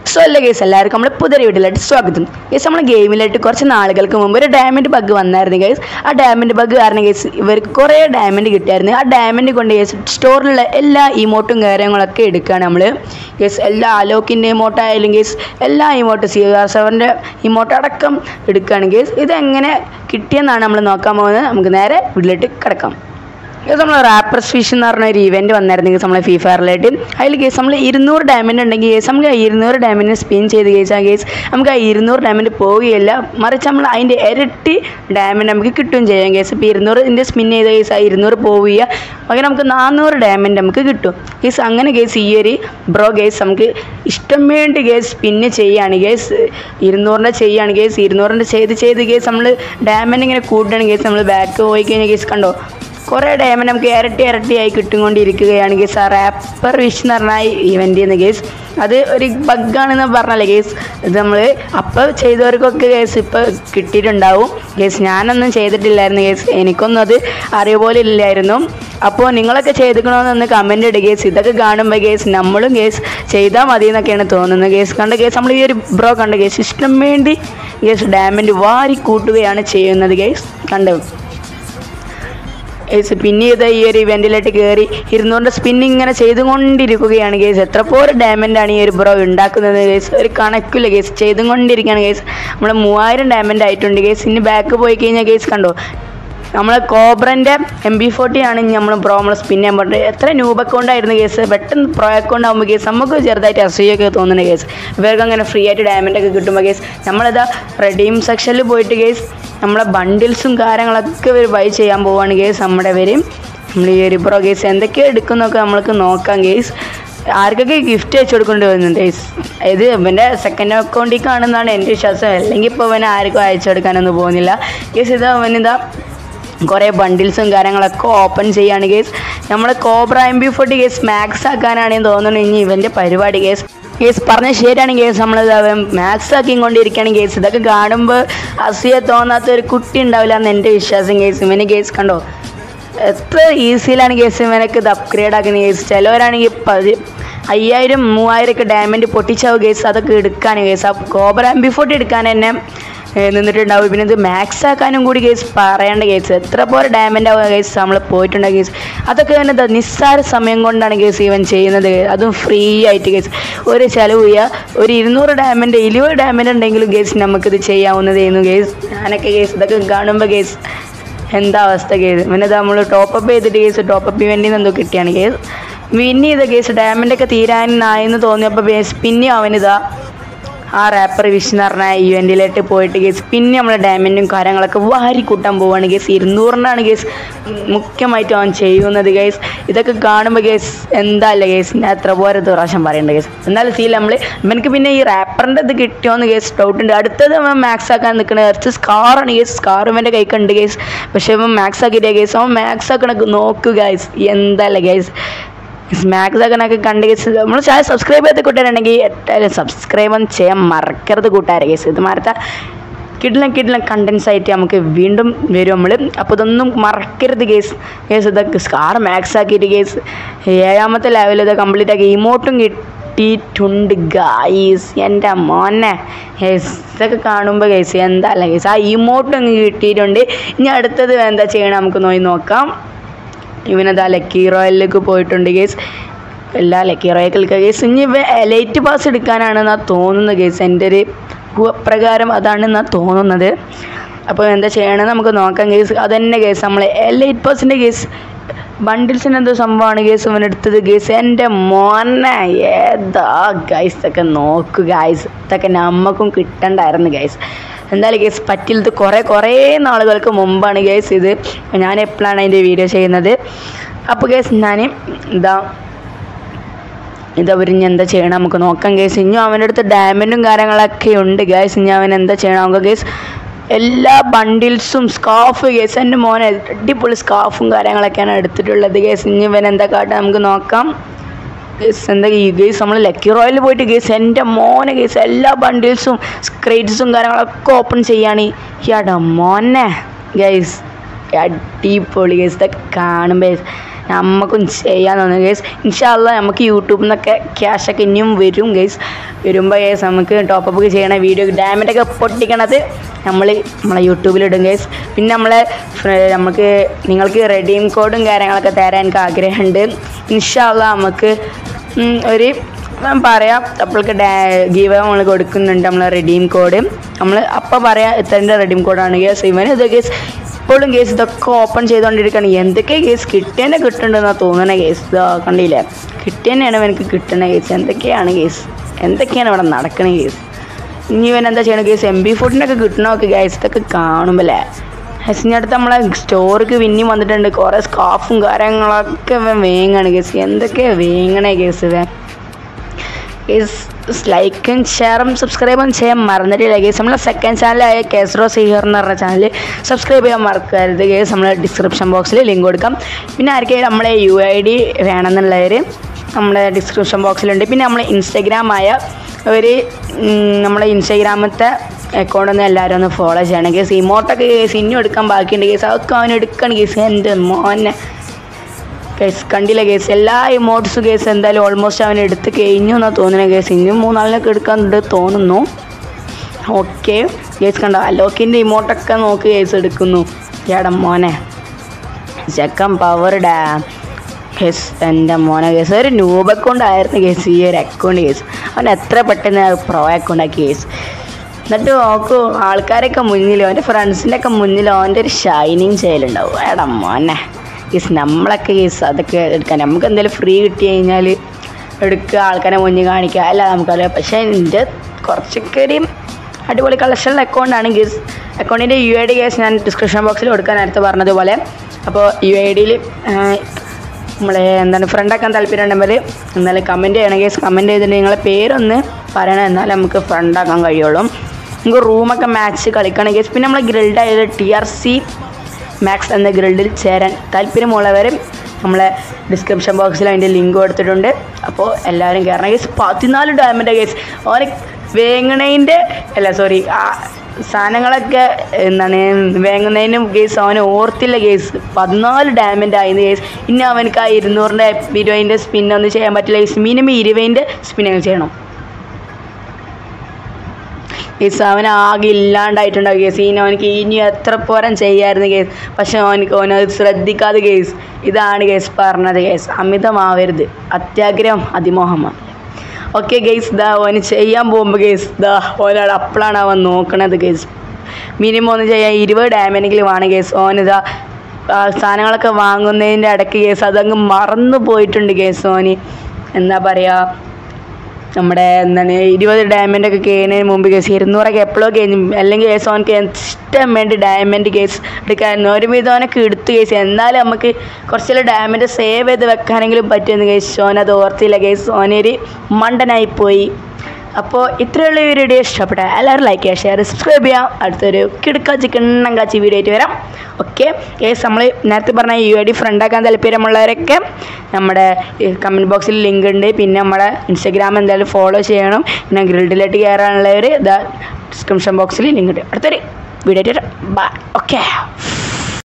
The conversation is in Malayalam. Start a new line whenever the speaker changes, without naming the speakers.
സോ അല്ല കേസ് എല്ലാവർക്കും നമ്മുടെ പുതിയ വീട്ടിലായിട്ട് സ്വാഗതം. കേസ് നമ്മൾ ഗെയിമിലായിട്ട് കുറച്ച് നാളുകൾക്ക് മുമ്പ് ഒരു ഡയമണ്ട് ബഗ് വന്നായിരുന്നു കേസ്. ആ ഡയമണ്ട് ബഗ് കാരണം കേസ് ഇവർക്ക് കുറേ ഡയമണ്ട് കിട്ടിയായിരുന്നു. ആ ഡയമണ്ട് കൊണ്ട് കേസ് സ്റ്റോറിലുള്ള എല്ലാ ഇമോട്ടും കാര്യങ്ങളൊക്കെ എടുക്കുകയാണ് നമ്മൾ കേസ്. എല്ലാ അലോക്കിൻ്റെ ഇമോട്ട് ആയാലും കേസ് എല്ലാ ഇമോട്ട് CR7 ഇമോട്ട് അടക്കം എടുക്കുകയാണ് കേസ്. ഇതെങ്ങനെ കിട്ടിയെന്നാണ് നമ്മൾ നോക്കാൻ പോകുന്നത്. നമുക്ക് നേരെ വീട്ടിലേക്ക് കിടക്കാം. കേസ് നമ്മൾ റാപ്പർ ഫിഷ് എന്ന് പറഞ്ഞ ഒരു ഇവൻറ്റ് വന്നായിരുന്നു കേസ് നമ്മളെ ഫ്രീ ഫയറിലായിട്ട്. അതിൽ കേസ് നമ്മൾ 200 ഡയമണ്ട് ഉണ്ടെങ്കിൽ കേസ് നമുക്ക് ആ 200 ഡയമണ്ടിന് സ്പിൻ ചെയ്ത് കേസ് ആ കേസ് നമുക്ക് ആ 200 ഡയമണ്ട് പോവുകയില്ല, മറിച്ച് നമ്മൾ അതിൻ്റെ ഇരട്ടി ഡയമണ്ട് നമുക്ക് കിട്ടുകയും ചെയ്യാം കേസ്. ഇപ്പോൾ 200 സ്പിൻ ചെയ്ത കേസ് ആ 200 പോവുക, അങ്ങനെ നമുക്ക് 400 ഡയമണ്ട് നമുക്ക് കിട്ടും കേസ്. അങ്ങനെ കേസ് ഈ ഒരു ബ്രോ കേസ് നമുക്ക് ഇഷ്ടം വേണ്ടി കേസ് സ്പിന്ന് ചെയ്യുകയാണ് കേസ്. 200 ചെയ്യുകയാണ് കേസ്. 200 ചെയ്ത് കേസ് നമ്മൾ ഡയമണ്ട് ഇങ്ങനെ കൂട്ടുകയാണ് കേസ്. നമ്മൾ ബാക്ക് പോയി കഴിഞ്ഞാൽ കേസ് കണ്ടോ കുറേ ഡയമണ്ട് നമുക്ക് ഇരട്ടിയായി കിട്ടുകൊണ്ടിരിക്കുകയാണ് കേസ്. ആ റാപ്പർ വിഷ് എന്ന് പറഞ്ഞാൽ ഇവൻ്റ് എന്ന് കേസ് അത് ഒരു ബഗ്ഗാണെന്ന് പറഞ്ഞല്ലേ കേസ്. ഇത് നമ്മൾ അപ്പോൾ ചെയ്തവർക്കൊക്കെ കേസ് ഇപ്പോൾ കിട്ടിയിട്ടുണ്ടാവും കേസ്. ഞാനൊന്നും ചെയ്തിട്ടില്ലായിരുന്നു കേസ്, എനിക്കൊന്നും അത് അറിയുപോലെ ഇല്ലായിരുന്നു. അപ്പോൾ നിങ്ങളൊക്കെ ചെയ്തിക്കണമെന്നൊന്ന് കമൻ്റ് ഇടുക കേസ്. ഇതൊക്കെ കാണുമ്പോൾ കേസ് നമ്മളും കേസ് ചെയ്താൽ മതി എന്നൊക്കെയാണ് തോന്നുന്നത് കേസ്. കണ്ട കേസ് നമ്മൾ ഈ ഒരു ബ്രോ കണ്ട കേസ് ഇഷ്ടം വേണ്ടി കേസ് ഡയമണ്ട് വാരി കൂട്ടുകയാണ് ചെയ്യുന്നത് കേസ്. കണ്ടു കേസ്. പിന്നെ ചെയ്ത ഈ ഒരു ഇവൻറ്റിലായിട്ട് കയറി 200 സ്പിന്നിങ് ഇങ്ങനെ ചെയ്തുകൊണ്ടിരിക്കുകയാണ് കേസ്. എത്ര പോരെ ഡയമണ്ടാണ് ഈ ഒരു ബ്രോ ഉണ്ടാക്കുന്നത് കേസ്, ഒരു കണക്കില്ല കേസ്. ചെയ്തുകൊണ്ടിരിക്കുകയാണ് കേസ്. നമ്മൾ 3000 ഡയമണ്ട് ആയിട്ടുണ്ട് കേസ്. ഇനി ബാക്ക് പോയി കഴിഞ്ഞാൽ കേസ് കണ്ടോ നമ്മൾ കോബ്രൻ്റെ MB40 ആണ് നമ്മൾ ബ്രോ നമ്മൾ സ്പിൻ ചെയ്യാൻ പറഞ്ഞത്. എത്ര ന്യൂബ് അക്കൗണ്ടായിരുന്നു കേസ്. പെട്ടെന്ന് പ്രോ അക്കൗണ്ട് ആകുമ്പോൾ കേസ് നമുക്ക് ചെറുതായിട്ട് അസൂയൊക്കെ തോന്നുന്നത് കേസ്. ഇവർക്ക് അങ്ങനെ ഫ്രീ ആയിട്ട് ഡയമണ്ടൊക്കെ കിട്ടുമ്പോൾ കേസ് നമ്മളിതാ റെഡീം സെക്ഷനിൽ പോയിട്ട് കേസ് നമ്മളെ ബണ്ടിൽസും കാര്യങ്ങളൊക്കെ ഇവർ ബൈ ചെയ്യാൻ പോവുകയാണ് കേസ്. നമ്മുടെ വരും നമ്മൾ ഈ ഒരു ബ്രോ കേസ് എന്തൊക്കെയോ എടുക്കുന്നൊക്കെ നമ്മൾക്ക് നോക്കാം കേസ്. ആർക്കൊക്കെ ഗിഫ്റ്റ് അയച്ചു കൊടുക്കേണ്ടി വരുന്നുണ്ട് കേസ്. ഇത് ഇവൻ്റെ സെക്കൻഡ് അക്കൗണ്ടിൽ കാണുന്നതാണ് എൻ്റെ വിശ്വാസം. അല്ലെങ്കിൽ ഇപ്പോൾ ഇവനെ ആർക്കും അയച്ചു കൊടുക്കാനൊന്നും പോകുന്നില്ല കേസ്. അവനിതാ കുറേ ബണ്ടിൽസും കാര്യങ്ങളൊക്കെ ഓപ്പൺ ചെയ്യാണ് കേസ്. നമ്മൾ കോബ്ര MB40 കേസ് മാക്സ് ആക്കാനാണെന്ന് തോന്നുന്നു ഇനി ഇവൻ്റെ പരിപാടി കേസ്. കേസ് പറഞ്ഞ ശരിയാണ് കേസ്. നമ്മളിത് മാക്സ് ആക്കിക്കൊണ്ടിരിക്കുകയാണ് കേസ്. ഇതൊക്കെ കാണുമ്പോൾ അസൂയ തോന്നാത്ത ഒരു കുട്ടി ഉണ്ടാവില്ല എന്ന് എൻ്റെ വിശ്വാസം കേസ്. ഇവന് കേസ് കണ്ടോ എത്ര ഈസിയിലാണ് കേസ് ഇവനൊക്കെ ഇത് അപ്ഗ്രേഡ് ആക്കുന്നത് കേസ്. ചിലവരാണെങ്കിൽ 5000 3000 ഒക്കെ ഡയമണ്ട് പൊട്ടിച്ചാവും കേസ്. അതൊക്കെ എടുക്കാനും കേസ് ആ കോബ്ര MB40 എടുക്കാൻ തന്നെ നിന്നിട്ടുണ്ടാവും. പിന്നെ ഇത് മാക്സ് ആക്കാനും കൂടി കേസ് പറയേണ്ട കേസ്. എത്ര പോലെ ഡയമണ്ട് ആവുക കേസ് നമ്മൾ പോയിട്ടുണ്ടാകും കേസ്. അതൊക്കെ തന്നെ നിസ്സാര സമയം കൊണ്ടാണ് കേസ് ഇവൻ ചെയ്യുന്നത്, അതും ഫ്രീ ആയിട്ട് കേസ്. ഒരു ചിലവ് ചെയ്യുക. ഒരു 200 ഡയമണ്ട് 20 ഡയമണ്ട് ഉണ്ടെങ്കിലും കേസ് നമുക്കിത് ചെയ്യാവുന്നതായിരുന്നു കേസ്. ഞാനൊക്കെ കേസ് ഇതൊക്കെ കാണുമ്പോൾ കേസ് എന്താ അവസ്ഥ കേസ്. പിന്നെ നമ്മൾ ടോപ്പപ്പ് ചെയ്തിട്ട് കേസ് ടോപ്പപ്പ് ഇവൻ്റിൽ നിന്ന് എന്തോ കിട്ടിയാണ് കേസ്. പിന്നെ ഇത് കേസ് ഡയമണ്ടൊക്കെ തീരാനായെന്ന് തോന്നിയപ്പോൾ കേസ് പിന്നെ അവനിതാ ആ റാപ്പർ വിഷ് എന്ന് പറഞ്ഞാൽ ഇവൻറ്റിലായിട്ട് പോയിട്ട് കേസ് പിന്നെ നമ്മൾ ഡയമണ്ടും കാര്യങ്ങളൊക്കെ വാരി കൂട്ടാൻ പോവുകയാണ് കേസ്. 200 കേസ് മുഖ്യമായിട്ട് അവൻ ചെയ്യുന്നത് കേസ്. ഇതൊക്കെ കാണുമ്പോൾ കേസ് എന്താല്ലേ കേസ് ഞാൻ എത്ര പോലെ പ്രാവശ്യം പറയേണ്ട കേസ്. എന്തായാലും സീൽ നമ്മൾ ഇവനക്ക് പിന്നെ ഈ റാപ്പറിൻ്റെ ഇത് കിട്ടിയോന്ന് കേസ് ഡൗട്ടുണ്ട്. അടുത്തത് അവൻ മാക്സ് ആക്കാൻ നിൽക്കുന്നത് കുറച്ച് സ്കാറാണ് കേസ്. സ്കാർ ഇവൻ്റെ കൈ കണ്ട് കേസ്. പക്ഷേ അവൻ മാക്സ് ആക്കിയിട്ടേ കേസ്. അവൻ മാക്സ് ആക്കണൊക്കെ നോക്കുക കേസ്. എന്താല്ലേ കേസ് മാക്സ് ആക്കാനൊക്കെ കണ്ട് കേസ്. നമ്മൾ ചാനൽ സബ്സ്ക്രൈബ് ചെയ്ത് കൂട്ടാനുണ്ടെങ്കിൽ എന്തായാലും സബ്സ്ക്രൈബ് ചെയ്യാൻ മറക്കരുത് കൂട്ടുകാരെ കേസ്. ഇത് മാറത്ത കിടിലം കണ്ടൻസ് ആയിട്ട് നമുക്ക് വീണ്ടും വരും നമ്മൾ. അപ്പോൾ ഇതൊന്നും മറക്കരുത് കേസ്. ഇതൊക്കെ സ്കാർ മാക്സ് ആക്കിയിട്ട് കേസ് 7ാമത്തെ ലെവൽ ഇത് കംപ്ലീറ്റ് ആക്കി ഇമോട്ടും കിട്ടിയിട്ടുണ്ട് ഗായ്സ്. എൻ്റെ മോനെ കേസ് ഇതൊക്കെ കാണുമ്പോൾ കേസ് എന്താ അല്ല കേസ് ആ ഇമോട്ടും അങ്ങ് കിട്ടിയിട്ടുണ്ട്. ഇനി അടുത്തത് എന്താ ചെയ്യണം നമുക്ക് നോക്കാം. ഇവനതാ ലക്കി റോയലിലേക്ക് പോയിട്ടുണ്ട് കേസ്. എല്ലാ ലക്കി റോയൽക്ക് കേസ് ഇനി എലൈറ്റ് പാസ് എടുക്കാനാണെന്നാണ് തോന്നുന്നത് കേസ്. എൻ്റെ ഒരു പ്രകാരം അതാണെന്നാണ് തോന്നുന്നത്. അപ്പോൾ എന്താ ചെയ്യണമെന്ന് നമുക്ക് നോക്കാം കേസ്. അതന്നെ കേസ് നമ്മൾ എലൈറ്റ് പാസിൻ്റെ കേസ് ബണ്ടിൽസിന് എന്തോ സംഭവമാണ് കേസ് ഇവനെടുത്തത് കേസ്. എൻ്റെ മോനെ ഏതാ ഗൈസ് ഇതൊക്കെ നോക്കൂ ഗൈസ്. ഇതൊക്കെ നമുക്കും കിട്ടണ്ടായിരുന്നു ഗൈസ്. എന്തായാലും കേസ് പറ്റിയത് കുറേ നാളുകൾക്ക് മുമ്പാണ് കേസ്. ഇത് ഞാൻ എപ്പോഴാണ് അതിൻ്റെ വീഡിയോ ചെയ്യുന്നത്. അപ്പോൾ കേസ് ഞാൻ ഇതവരിഞ്ഞ് എന്താ ചെയ്യണം നമുക്ക് നോക്കാം കേസ്. ഇനി അവൻ്റെ അടുത്ത് ഡയമണ്ടും കാര്യങ്ങളൊക്കെ ഉണ്ട് കേസ്. ഇനി അവൻ എന്താ ചെയ്യണം നമുക്ക് കേസ്. എല്ലാ ബണ്ടിൽസും സ്കാർഫ് കേസ്. എൻ്റെ മോനെ അടിപൊളി സ്കാർഫും കാര്യങ്ങളൊക്കെയാണ് എടുത്തിട്ടുള്ളത് കേസ്. ഇനി ഇവൻ എന്താ കാട്ടാൻ നമുക്ക് നോക്കാം കേസ്. എന്താ ഈ കേസ് നമ്മൾ ലക്കി റോയൽ പോയിട്ട് കേസ് എൻ്റെ മോനെ കേസ് എല്ലാ ബണ്ടിൽസും ക്രേറ്റ്സും കാര്യങ്ങളൊക്കെ ഓപ്പൺ ചെയ്യാണ്. യാടാ മോനെ ഗൈസ് അടിപൊളി കേസ്. ഇതൊക്കെ കാണുമ്പോൾ നമുക്കും ചെയ്യാൻ തോന്നുന്നു ഗൈസ്. ഇൻഷാ അല്ലാഹ് നമുക്ക് യൂട്യൂബിൽ നിന്നൊക്കെ ക്യാഷൊക്കെ ഇനിയും വരും ഗൈസ്. വരുമ്പോൾ ഗൈസ് നമുക്ക് ടോപ്പപ്പ് ചെയ്യണ വീഡിയോ ഡയമണ്ടൊക്കെ പൊട്ടിക്കണത് നമ്മളെ യൂട്യൂബിലിടും ഗൈസ്. പിന്നെ നമുക്ക് നിങ്ങൾക്ക് റെഡീം കോഡും കാര്യങ്ങളൊക്കെ തരാൻ എനിക്ക് ആഗ്രഹമുണ്ട്. ഇൻഷാ അല്ലാഹ് നമുക്ക് ഒരു ഞാൻ പറയാം അപ്പോൾക്ക് ഗീവ് നമ്മൾ കൊടുക്കുന്നുണ്ട്. നമ്മൾ റെഡീം കോഡ് നമ്മൾ അപ്പം പറയാം ഇത്രൻ്റെ റെഡീം കോഡാണ് ഗേസ്. ഇവന് ഇത് ഗേസ് ഇപ്പോഴും കേസ് ഇതൊക്കെ ഓപ്പൺ ചെയ്തുകൊണ്ടിരിക്കുകയാണ്. എന്തൊക്കെ കേസ് കിട്ടിയെന്നെ കിട്ടുന്നുണ്ടെന്നാണ് തോന്നണ കേസ്. ഇതാ കണ്ടില്ലേ, കിട്ടിയെന്നെയാണ് എനിക്ക് കിട്ടണ കേസ്. എന്തൊക്കെയാണ് ഇവിടെ നടക്കണ കേസ്. ഇനി ഇവൻ എന്താ ചെയ്യണം കേസ്, MB14 കിട്ടണമൊക്കെ ഗൈസ്. ഇതൊക്കെ കാണുമ്പോൾ അല്ലേ ഗൈസ്. ഇനി അടുത്ത് നമ്മളെ സ്റ്റോർക്ക് പിന്നെയും വന്നിട്ടുണ്ട്. കുറേ സ്കാഫും കാര്യങ്ങളൊക്കെ ഇവൻ വേങ്ങാണ് കേസ്. എന്തൊക്കെ വേങ്ങണേ കേസ് ഇവൻ ഗൈസ്. ലൈക്കും ഷെയറും സബ്സ്ക്രൈബും ചെയ്യാൻ മറന്നിട്ടില്ല ഗൈസ്. നമ്മളെ സെക്കൻഡ് ചാനലായ കേസ്റോ സിഹർ എന്ന് പറഞ്ഞ ചാനൽ സബ്സ്ക്രൈബ് ചെയ്യാൻ മറക്കരുത് ഗൈസ്. നമ്മൾ ഡിസ്ക്രിപ്ഷൻ ബോക്സിൽ ലിങ്ക് കൊടുക്കാം. പിന്നെ ആർക്കെങ്കിലും നമ്മളെ UID വേണമെന്നുള്ളവർ നമ്മുടെ ഡിസ്ക്രിപ്ഷൻ ബോക്സിലുണ്ട്. പിന്നെ നമ്മളെ ഇൻസ്റ്റഗ്രാമായ നമ്മളെ ഇൻസ്റ്റഗ്രാമത്തെ അക്കൗണ്ടൊന്ന് എല്ലാവരും ഒന്ന് ഫോളോ ചെയ്യണം കേസ്. ഇമോട്ടൊക്കെ കേസ് ഇനിയും എടുക്കാൻ ബാക്കിയുണ്ട് കേസ്. അതൊക്കെ അവൻ എടുക്കണം കേസ്. എൻ്റെ മോനെ കേസ് കണ്ടില്ല കേസ്. എല്ലാ ഇമോട്ട്സും കേസ് എന്തായാലും ഓൾമോസ്റ്റ് അവൻ എടുത്ത് കഴിഞ്ഞു എന്നാണ് തോന്നുന്നത് കേസ്. ഇനിയും 3-4 എടുക്കാനുണ്ട് തോന്നുന്നു. ഓക്കെ കേസ് കണ്ടോ, അലോക്കിൻ്റെ ഇമോട്ടൊക്കെ നോക്ക് കേസ് എടുക്കുന്നു. ചേട്ടൻ മോനെ ചെക്കൻ പവർ ഡാം കേസ്. എൻ്റെ മോനെ കേസ് ഒരു ന്യൂബ് അക്കൗണ്ട് ആയിരുന്നു കേസ് ഈ ഒരു അക്കൗണ്ട് കേസ്. അവൻ എത്ര പെട്ടെന്ന് പ്രോ അക്കൗണ്ട് ആക്കി കേസ്. എന്നിട്ട് നോക്കൂ ആൾക്കാരൊക്കെ മുന്നിൽ, അവൻ്റെ ഫ്രണ്ട്സിൻ്റെ ഒക്കെ മുന്നിൽ അവൻ്റെ ഒരു ഷൈനിങ് ചെയ്യലുണ്ടാവും. എടാ മോനെ കേസ്. നമ്മളൊക്കെ കേസ് അതൊക്കെ എടുക്കാൻ നമുക്ക് എന്തെങ്കിലും ഫ്രീ കിട്ടി കഴിഞ്ഞാൽ എടുക്കുക, ആൾക്കാരെ മുന്നിൽ കാണിക്കുക അല്ല നമുക്കറിയാം. പക്ഷേ എൻ്റെ കുറച്ചൊക്കെ ഒരു അടിപൊളി കളക്ഷനുള്ള അക്കൗണ്ടാണ് കേസ്. അക്കൗണ്ടിൻ്റെ UID കേസ് ഞാൻ ഡിസ്ക്രിപ്ഷൻ ബോക്സിൽ കൊടുക്കാൻ നേരത്തെ പറഞ്ഞതുപോലെ. അപ്പോൾ UIDയിൽ ഫ്രണ്ടാക്കാൻ താല്പര്യമുണ്ടെങ്കിൽ എന്നാലും കമൻറ്റ് ചെയ്യണം കേസ്. കമൻറ്റ് ചെയ്തിട്ട് നിങ്ങളെ പേരൊന്ന് പറയണം, എന്നാലും നമുക്ക് ഫ്രണ്ടാക്കാൻ കഴിയുള്ളൂ. നമുക്ക് റൂമൊക്കെ മാച്ച് കളിക്കണം കേസ്. പിന്നെ നമ്മളെ ഗ്രിൽഡായത് TRC മാക്സ് എന്ന ഗ്രിൽഡിൽ ചേരാൻ താല്പര്യമുള്ളവർ നമ്മളെ ഡിസ്ക്രിപ്ഷൻ ബോക്സിൽ അതിൻ്റെ ലിങ്ക് കൊടുത്തിട്ടുണ്ട്. അപ്പോൾ എല്ലാവരും കയറണം കേസ്. 14 diamond case. ഓന് വേങ്ങണേൻ്റെ സാധനങ്ങളൊക്കെ വേങ്ങുന്നതിനും കേസ് അവന് ഓർത്തില്ല കേസ്. 14 ഡയമണ്ട് ആയിരുന്നു കേസ്. ഇനി അവനക്ക് ആ 200ൻ്റെ 20ൻ്റെ സ്പിന്നൊന്നും ചെയ്യാൻ പറ്റില്ല കേസ്. മിനിമം 20ൻ്റെ സ്പിന്നൊക്കെ ചെയ്യണം കേസ്. അവനാകെ ഇല്ലാണ്ടായിട്ടുണ്ടാവും കേസ്. അവനക്ക് ഇനി എത്ര പോരം ചെയ്യായിരുന്നു കേസ്. പക്ഷെ അവനത് ശ്രദ്ധിക്കാതെ കേസ്. ഇതാണ് കേസ് പറഞ്ഞത് കേസ്, അമിതമാവരുത്, അത്യാഗ്രഹം അതിമോഹമാണ്. Okay guys. ഓന് ചെയ്യാൻ പോകുമ്പോൾ ഗെയ്സ് ഓനോട് അപ്പോഴാണ് അവൻ നോക്കണത് ഗെയ്സ്. മിനിമം ഒന്ന് ചെയ്യാൻ 20 ഡയമണ്ടെങ്കിലും വേണം ഗെയ്സ്. ഓനിതാ സാധനങ്ങളൊക്കെ വാങ്ങുന്നതിൻ്റെ ഇടയ്ക്ക് കേസ് അതങ്ങ് മറന്നു പോയിട്ടുണ്ട് കേസ്. ഓന് എന്താ പറയുക, നമ്മുടെ 20 ഡയമണ്ടൊക്കെ കഴിഞ്ഞതിന് മുമ്പ് കേസ് 200ഒക്കെ എപ്പോഴോ കഴിഞ്ഞു. അല്ലെങ്കിൽ കേസ് അവനക്ക് ഇഷ്ടം വേണ്ടി ഡയമണ്ട് കേസ് എടുക്കാമായിരുന്നു. ഒരുവിധം അവനൊക്കെ എടുത്തു കേസ്. എന്നാലും നമുക്ക് കുറച്ചെല്ലാം ഡയമണ്ട് സേവ് ചെയ്ത് വെക്കാനെങ്കിലും പറ്റുമെന്ന് കേസ്. ഓനത് ഓർത്തില്ല കേസ്. ഓനൊരു മണ്ടനായിപ്പോയി. അപ്പോൾ ഇത്രയുള്ള ഈ വീഡിയോ ഇഷ്ടപ്പെട്ട എല്ലാവരും ലൈക്ക് ചെയ്യുക, ഷെയർ, സബ്സ്ക്രൈബ് ചെയ്യാം. അടുത്തൊരു കിടക്കാച്ചി കിണ്ണങ്കാച്ചി വീഡിയോ ആയിട്ട് വരാം. Okay guys. നമ്മൾ നേരത്തെ പറഞ്ഞ UID ഫ്രണ്ടാക്കാൻ താല്പര്യമുള്ളവരൊക്കെ നമ്മുടെ കമൻറ്റ് ബോക്സിൽ ലിങ്ക് ഉണ്ട്. പിന്നെ നമ്മുടെ ഇൻസ്റ്റഗ്രാം എന്തായാലും ഫോളോ ചെയ്യണം. പിന്നെ ഗ്രിൽഡിലേക്ക് കയറാനുള്ളവർ ഡിസ്ക്രിപ്ഷൻ ബോക്സിൽ ലിങ്ക് ഉണ്ട്. അടുത്തൊരു വീഡിയോ ആയിട്ട് വരാം. ബൈ. ഓക്കെ.